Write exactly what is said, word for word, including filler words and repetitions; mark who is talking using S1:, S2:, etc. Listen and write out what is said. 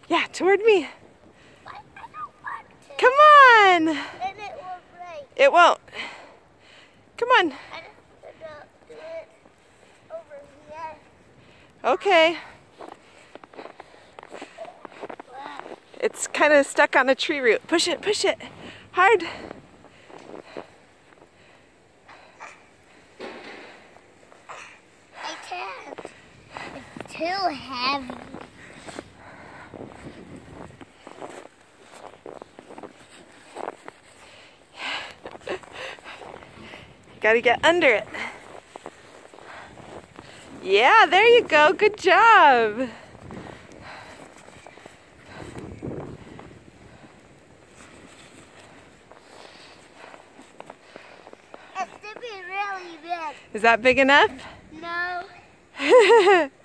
S1: Yeah, toward me.
S2: I, I don't want to.
S1: Come on.
S2: Then it will break.
S1: It won't. Come on.
S2: I don't want to do it over here.
S1: Okay.
S2: Wow.
S1: It's kind of stuck on a tree root. Push it, push it. Hard.
S2: I can't. It's too heavy.
S1: Gotta get under it. Yeah, there you go. Good job.
S2: It's to be really big.
S1: Is that big enough?
S2: No.